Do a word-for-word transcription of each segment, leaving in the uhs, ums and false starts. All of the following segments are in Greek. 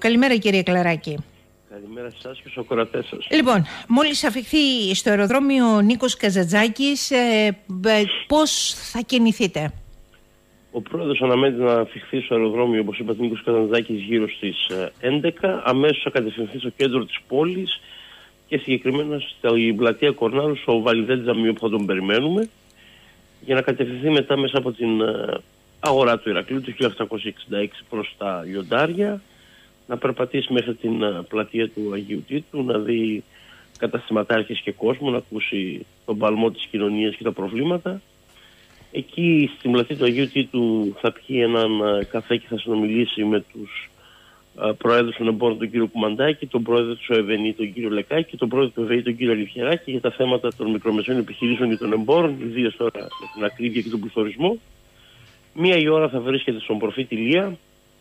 Καλημέρα κύριε Κλαράκη. Καλημέρα σε εσάς και στους ακροατές σας. Λοιπόν, μόλις αφιχθεί στο αεροδρόμιο ο Νίκος Καζαντζάκης, ε, ε, πώς θα κινηθείτε? Ο πρόεδρος αναμένεται να αφιχθεί στο αεροδρόμιο, όπως είπατε, Νίκος Καζαντζάκης, γύρω στις έντεκα. Αμέσως θα κατευθυνθεί στο κέντρο της πόλης και συγκεκριμένα στην πλατεία Κορνάρου, στο Βαλιδέ Τζαμίου που θα τον περιμένουμε, για να κατευθυνθεί μετά μέσα από την αγορά του Ηρακλείου του χίλια οκτακόσια εξήντα έξι προς τα Λιοντάρια, να περπατήσει μέχρι την πλατεία του Αγίου Τίτου, να δει καταστηματάρχες και κόσμο, να ακούσει τον παλμό της κοινωνίας και τα προβλήματα. Εκεί στην πλατεία του Αγίου Τίτου θα πιει έναν καφέ και θα συνομιλήσει με τους προέδρους των εμπόρων, τον κύριο Κουμαντάκη, τον πρόεδρο του ΕΒΕΝΗ, τον κύριο Λεκάκη, και τον πρόεδρο του ΕΒΕΗ, τον κύριο Αλιφιεράκη, για τα θέματα των μικρομεσαίων επιχειρήσεων και των εμπόρων, ιδίως τώρα με την ακρίβεια και τον πληθωρισμό. Μία η ώρα θα βρίσκεται στον προφήτη Ηλία,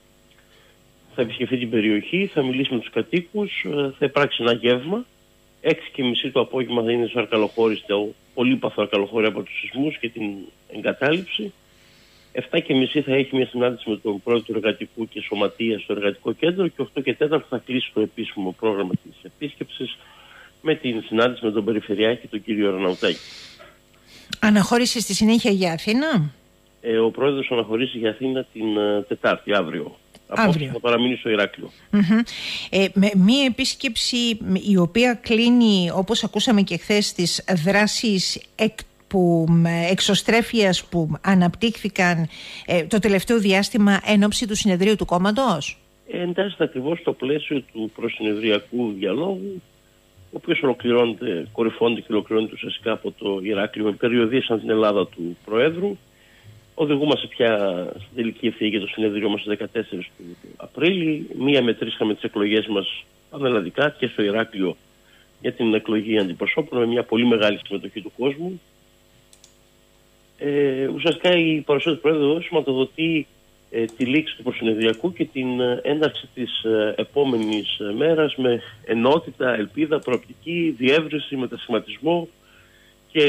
θα επισκεφθεί την περιοχή, θα μιλήσει με τους κατοίκους, θα υπάρξει ένα γεύμα. έξι και μισή το απόγευμα θα είναι στο Αρκαλοχώρι, στο πολύπαθο Αρκαλοχώρι από τους σεισμούς και την εγκατάλειψη. επτά και μισή θα έχει μια συνάντηση με τον πρόεδρο του Εργατικού και Σωματεία στο Εργατικό Κέντρο και οκτώ και τέσσερα θα κλείσει το επίσημο πρόγραμμα της επίσκεψης με την συνάντηση με τον Περιφερειάρχη, τον κύριο Αρναουτάκη. Αναχώρησε στη συνέχεια για Αθήνα? Ε, ο πρόεδρος αναχωρήσει για Αθήνα την uh, Τετάρτη, αύριο. Αύριο. Θα παραμείνει στο Ηράκλειο. Mm-hmm. Ε, με μία επίσκεψη η οποία κλείνει, όπως ακούσαμε και χθες, τις δράσεις εκ, που, εξωστρέφειας που αναπτύχθηκαν ε, το τελευταίο διάστημα εν ώψη του συνεδρίου του κόμματος. Ε, εντάσσεται ακριβώς στο πλαίσιο του προσυνεδριακού διαλόγου, ο οποίος ολοκληρώνεται, κορυφώνεται και ολοκληρώνεται ουσιαστικά από το Ηράκλειο με περιοδίες σαν την Ελλάδα του Προέδρου. Οδηγούμαστε πια στην τελική ευθεία για το συνεδρίο μας στις δεκατέσσερις του Απρίλη. Μία με τρεις είχαμε τις εκλογές μας πανελλαδικά και στο Ηράκλειο για την εκλογή αντιπροσώπων, με μια πολύ μεγάλη συμμετοχή του κόσμου. Ε, ουσιαστικά η παρουσία του Πρόεδρου σηματοδοτεί ε, τη λήξη του προσυνεδριακού και την ε, ένταξη της ε, επόμενης ε, μέρας με ενότητα, ελπίδα, προοπτική, διεύρυνση, μετασχηματισμό. Και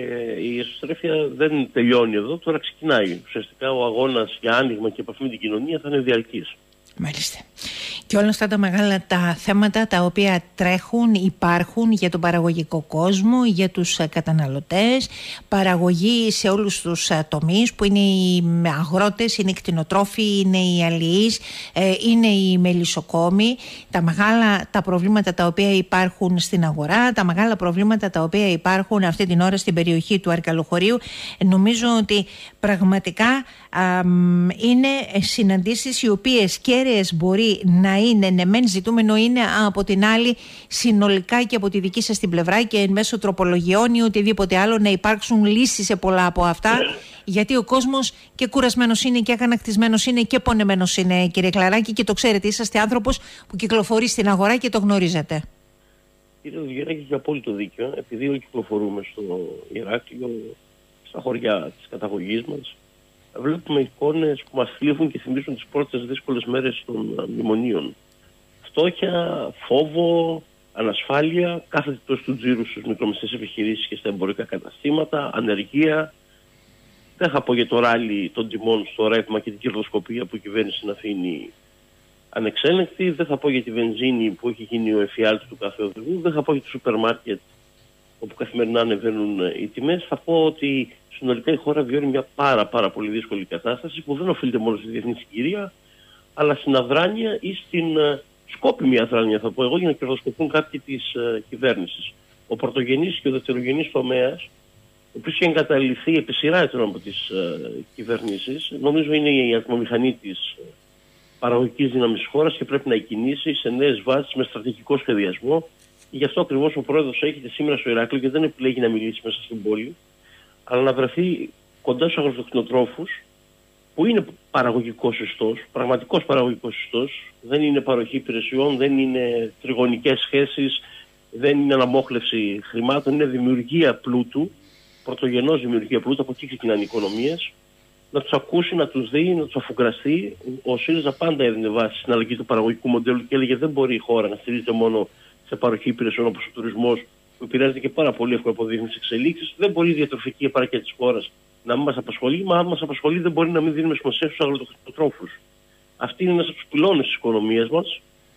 η εσωστρέφεια δεν τελειώνει εδώ, τώρα ξεκινάει. Ουσιαστικά ο αγώνας για άνοιγμα και επαφή με την κοινωνία θα είναι διαρκής. Μάλιστα. Και όλα αυτά τα μεγάλα τα θέματα τα οποία τρέχουν, υπάρχουν για τον παραγωγικό κόσμο, για τους καταναλωτές, παραγωγή σε όλους τους τομείς που είναι οι αγρότες, είναι οι κτηνοτρόφοι, είναι οι αλληλείς, είναι οι μελισσοκόμοι, τα μεγάλα τα προβλήματα τα οποία υπάρχουν στην αγορά, τα μεγάλα προβλήματα τα οποία υπάρχουν αυτή την ώρα στην περιοχή του Αρκαλοχωρίου. Νομίζω ότι πραγματικά α, είναι συναντήσεις οι οποίες κέραιες μπορεί να είναι, ναι μεν ζητούμενο είναι από την άλλη συνολικά και από τη δική σας την πλευρά και εν μέσω τροπολογιών ή οτιδήποτε άλλο να υπάρξουν λύσεις σε πολλά από αυτά, γιατί ο κόσμος και κουρασμένος είναι και αγανακτισμένος είναι και πονεμένος είναι, κύριε Κλαράκη, και το ξέρετε, είσαστε άνθρωπος που κυκλοφορεί στην αγορά και το γνωρίζετε. Κύριε Δουγεράκη, έχει απόλυτο δίκιο, επειδή όλοι κυκλοφορούμε στο Ηράκλειο, στα χωριά της καταγωγής μας, βλέπουμε εικόνες που μας θλίβουν και θυμίζουν τις πρώτες δύσκολες μέρες των μνημονίων. Φτώχεια, φόβο, ανασφάλεια, κάθε τόσο του τζίρου στις μικρομεσαίες επιχειρήσεις και στα εμπορικά καταστήματα, ανεργία. Δεν θα πω για το ράλι των τιμών στο ρεύμα και την κερδοσκοπία που η κυβέρνηση να αφήνει ανεξέλεγκτη. Δεν θα πω για τη βενζίνη που έχει γίνει ο εφιάλτης του κάθε οδηγού. Δεν θα πω για το σούπερ μάρκετ όπου καθημερινά ανεβαίνουν οι τιμές. Θα πω ότι συνολικά η χώρα βιώνει μια πάρα, πάρα πολύ δύσκολη κατάσταση που δεν οφείλεται μόνο στη διεθνή συγκυρία, αλλά στην αδράνεια ή στην uh, σκόπιμη αδράνεια, θα πω εγώ, για να κερδοσκοπούν κάποιοι της uh, κυβέρνησης. Ο πρωτογενής και ο δευτερογενής τομέας, ο οποίος έχει εγκαταλειφθεί επί σειρά ετών από τις uh, κυβερνήσεις, νομίζω είναι η ατμομηχανή της uh, παραγωγικής δύναμης της χώρας και πρέπει να εκκινήσει σε νέες βάσεις με στρατηγικό σχεδιασμό. Και γι' αυτό ακριβώς ο πρόεδρος έρχεται σήμερα στο Ηράκλειο και δεν επιλέγει να μιλήσει μέσα στην πόλη, αλλά να βρεθεί κοντά στους αγροτοκτηνοτρόφους, που είναι παραγωγικός ιστός, πραγματικός παραγωγικός ιστός, δεν είναι παροχή υπηρεσιών, δεν είναι τριγωνικές σχέσεις, δεν είναι αναμόχλευση χρημάτων, είναι δημιουργία πλούτου, πρωτογενώς δημιουργία πλούτου, από εκεί ξεκινάνε οι οικονομίες, να τους ακούσει, να τους δει, να τους αφουγκραστεί. Ο ΣΥΡΙΖΑ πάντα έδινε βάση στην αλλαγή του παραγωγικού μοντέλου και έλεγε δεν μπορεί η χώρα να στηρίζεται μόνο σε παροχή υπηρεσιών όπως ο τουρισμός, που επηρεάζεται και πάρα πολύ εύκολα από διεθνείς εξελίξεις. Δεν μπορεί η διατροφική επάρκεια της χώρας να μην μας απασχολεί, μα αν μας απασχολεί δεν μπορεί να μην δίνουμε σημασία στους αγροτοκτηνοτρόφους. Αυτή είναι ένας από τους πυλώνες της οικονομίας μας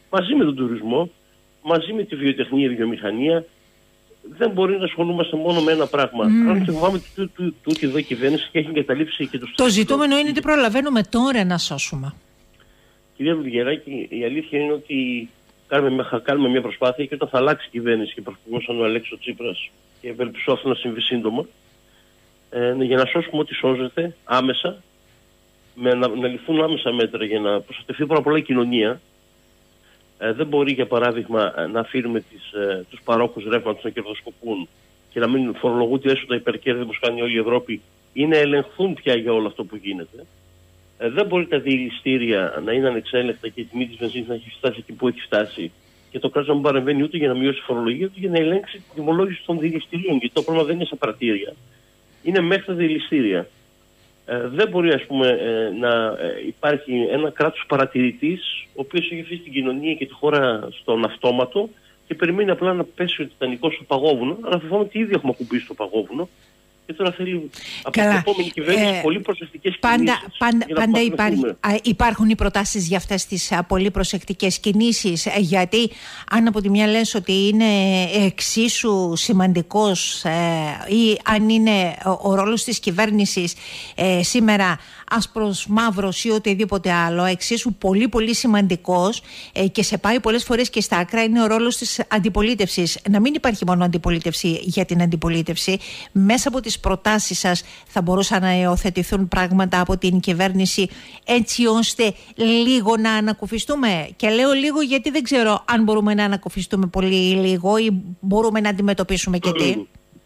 μαζί με τον τουρισμό, μαζί με τη βιοτεχνία, η βιομηχανία. Δεν μπορεί να ασχολούμαστε μόνο με ένα πράγμα. Mm. Αν και φοβάμαι ότι τούτη εδώ η κυβέρνηση έχει εγκαταλείψει και τους... Το ζητούμενο είναι ότι προλαβαίνουμε τώρα να σώσουμε. Κυρία Βουλγεράκη, η αλήθεια είναι ότι κάνουμε, κάνουμε μια προσπάθεια και όταν θα αλλάξει η κυβέρνηση και πρωθυπουργός σαν ο Αλέξης Τσίπρας, και ευελπιστώ αυτό να συμβεί σύντομα, ε, για να σώσουμε ό,τι σώζεται άμεσα, με, να, να ληφθούν άμεσα μέτρα για να προστατευτεί πάρα πολλά η κοινωνία. Ε, δεν μπορεί, για παράδειγμα, να αφήνουμε τις, ε, τους παρόχους ρεύματος να κερδοσκοπούν και να μην φορολογούνται έσοδα υπερκέρδη όπως κάνει όλη η Ευρώπη ή να ελεγχθούν πια για όλο αυτό που γίνεται. Ε, δεν μπορεί τα διελιστήρια να είναι ανεξέλεγκτα και η τιμή της βενζίνης να έχει φτάσει εκεί που έχει φτάσει και το κράτος να μην παρεμβαίνει ούτε για να μειώσει τη φορολογία ούτε για να ελέγξει την τιμολόγηση των διελιστηρίων. Γιατί το πρόβλημα δεν είναι σε πρατήρια, είναι μέχρι τα διελιστήρια. Ε, δεν μπορεί, ας πούμε, ε, να ε, υπάρχει ένα κράτος παρατηρητής ο οποίος έχει αφήσει την κοινωνία και τη χώρα στον αυτόματο και περιμένει απλά να πέσει ο Τιτανικός στο παγόβουνο, αλλά φοβάμαι ότι ήδη έχουμε ακουμπήσει στο παγόβουνο και τώρα θέλει από την επόμενη κυβέρνηση ε, πολύ προσεκτικές πάντα, κινήσεις. Πάντα, πάντα υπάρχει, υπάρχουν οι προτάσεις για αυτές τις α, πολύ προσεκτικές κινήσεις, γιατί αν από τη μια λες ότι είναι εξίσου σημαντικός ε, ή αν είναι ο, ο ρόλος της κυβέρνησης ε, σήμερα άσπρος, μαύρος ή οτιδήποτε άλλο, εξίσου πολύ πολύ σημαντικός ε, και σε πάει πολλές φορές και στα άκρα, είναι ο ρόλος της αντιπολίτευσης. Να μην υπάρχει μόνο αντιπολίτευση για την αντιπολίτευση. Μέσα από τις προτάσεις σας θα μπορούσαν να υιοθετηθούν πράγματα από την κυβέρνηση έτσι ώστε λίγο να ανακουφιστούμε. Και λέω λίγο γιατί δεν ξέρω αν μπορούμε να ανακουφιστούμε πολύ λίγο ή μπορούμε να αντιμετωπίσουμε και τι.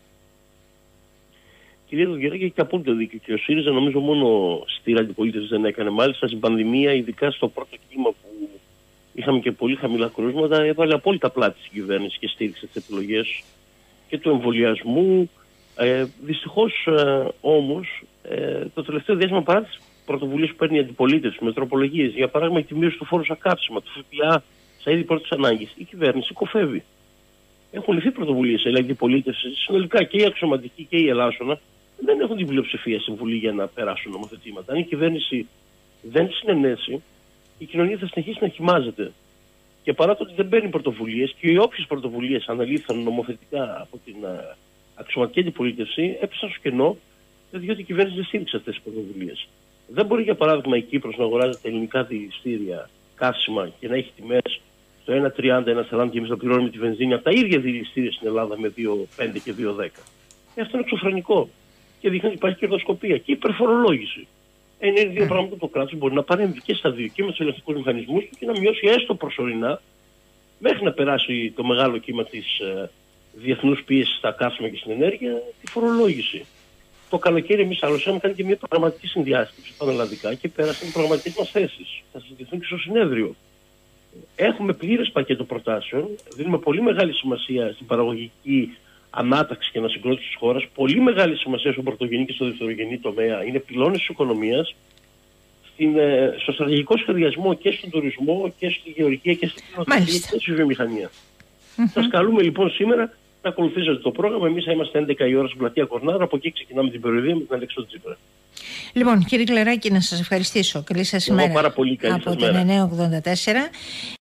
Κυρία Βουλγεράκη, έχει απόλυτο δίκιο και ο ΣΥΡΙΖΑ νομίζω μόνο στη αντιπολίτευση δεν έκανε. Μάλιστα στην πανδημία, ειδικά στο πρώτο κύμα που είχαμε και πολύ χαμηλά κρούσματα, έβαλε απόλυτα πλάτη στην κυβέρνηση και στήριξε τις επιλογές και του εμβολιασμού. Ε, δυστυχώς ε, όμως ε, το τελευταίο διάστημα, παρά τις πρωτοβουλίες που παίρνει η αντιπολίτευση με τροπολογίες, για παράδειγμα τη μείωση του φόρου στα καύσιμα, του ΦΠΑ στα είδη πρώτης ανάγκης, η κυβέρνηση κοφεύει. Έχουν ληφθεί πρωτοβουλίες, δηλαδή η αντιπολίτευση συνολικά και η αξιωματική και η ελάσσονα δεν έχουν την πλειοψηφία στην Βουλή για να περάσουν νομοθετήματα. Αν η κυβέρνηση δεν συνενέσει, η κοινωνία θα συνεχίσει να χυμάζεται. Και παρά το ότι δεν παίρνει πρωτοβουλίες και οι όποιες πρωτοβουλίες αναλύθαν νομοθετικά από την uh, αξιωματική αντιπολίτευση έπεσαν στο κενό, διότι η κυβέρνηση δεν στήριξε αυτές τις πρωτοβουλίες. Δεν μπορεί, για παράδειγμα, η Κύπρος να αγοράζει τα ελληνικά διελιστήρια καύσιμα και να έχει τιμές στο ένα τριάντα, ένα σαράντα και εμείς να πληρώνουμε τη βενζίνη από τα ίδια διελιστήρια στην Ελλάδα με δύο πέντε και δύο δέκα. Ε, αυτό είναι εξωφρενικό. Και δείχνει ότι υπάρχει κερδοσκοπία και υπερφορολόγηση. Ε, είναι δύο πράγματα που το κράτος μπορεί να παρέμβει και στα δύο, και με τους ελεγκτικούς μηχανισμούς του και να μειώσει έστω προσωρινά μέχρι να περάσει το μεγάλο κύμα της ε, διεθνούς πίεσης στα καύσιμα και στην ενέργεια, τη φορολόγηση. Το καλοκαίρι εμείς άλλως είχαμε κάνει και μια προγραμματική συνδιάσκεψη πανελλαδικά και πέρασαν οι προγραμματικές μας θέσεις. Θα συζητηθούν και στο συνέδριο. Έχουμε πλήρες πακέτο προτάσεων, δίνουμε πολύ μεγάλη σημασία στην παραγωγική ανάταξη και ανασυγκρότηση της χώρας, πολύ μεγάλη σημασία στον πρωτογενή και στο δευτερογενή τομέα, είναι πυλώνες της οικονομίας, στην, στο στρατηγικό σχεδιασμό και στον τουρισμό και στη γεωργία και στην κοινωνική και στη βιομηχανία. Mm-hmm. Σας καλούμε λοιπόν σήμερα να ακολουθήσετε το πρόγραμμα. Εμείς θα είμαστε έντεκα η ώρα στην πλατεία Κορνάρα, από εκεί ξεκινάμε την περιοδία με την Αλέξη Τσίπρα. Λοιπόν, κύριε Κλεράκη, να σας ευχαριστήσω. Καλή σας ημέρα. Πάρα πολύ καλή από σας την μέρα. εννιακόσια ογδόντα τέσσερα.